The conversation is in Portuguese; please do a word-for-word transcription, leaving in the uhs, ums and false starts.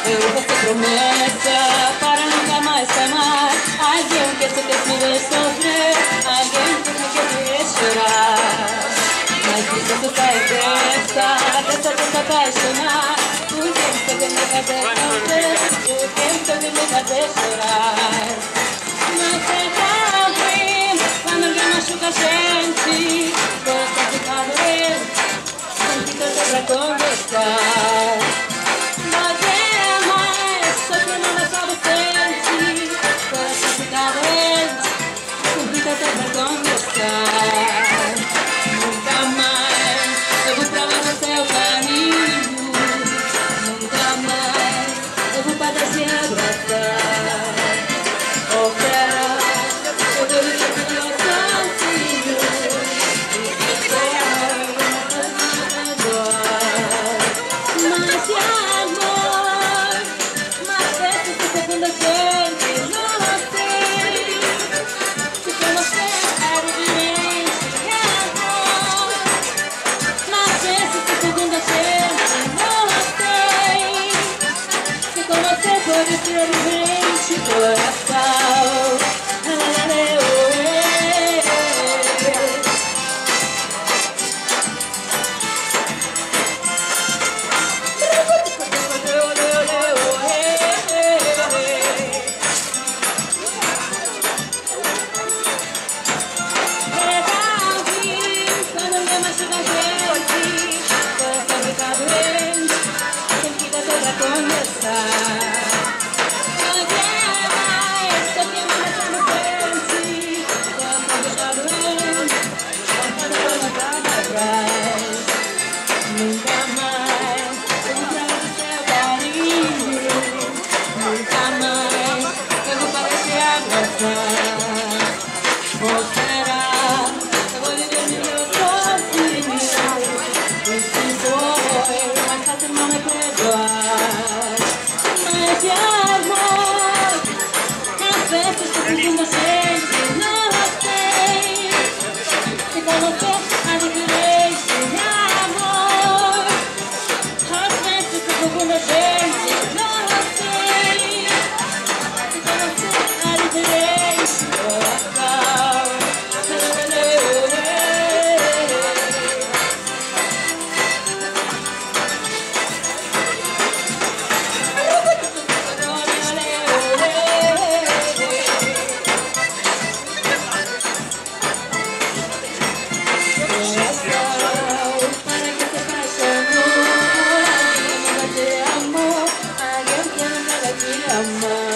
Eu vou ser promessa para nunca mais te amar. Alguém que se fez me ver sofrer, alguém que me quer chorar. Mas preciso sair dessa, dessa de se apaixonar. O tempo de me fazer sofrer, o tempo de me fazer chorar. Mas é ruim quando alguém machuca a gente. Gosta de ficar doente, não fica só pra conversar. Mas é mais, só que não é só você sentir. Gosta de ficar doente, não fica só pra conversar. Nunca mais eu vou provar no seu caminho. Nunca mais eu vou parar de abraçar. Ou será que eu vou viver com meu sozinho? E ficar agora. Mas se amor, mas essa é a segunda gente. Não sei se com você era diferente. Amor, mas essa é a segunda gente. Não sei se com você pode ser diferente. Coração, nunca mais eu vou provar do seu carinho. Nunca mais eu vou parar de abraçar. Ou será que eu vou viver no meu sozinho? E se foi, mais fácil não me perdoar. Mas de amor, às vezes tô sentindo gente. Não sei se com você há diferença. Segunda gente, não sei se com você há diferença. Coração, para que se apaixonou. Amor, alguém que não vai te amar.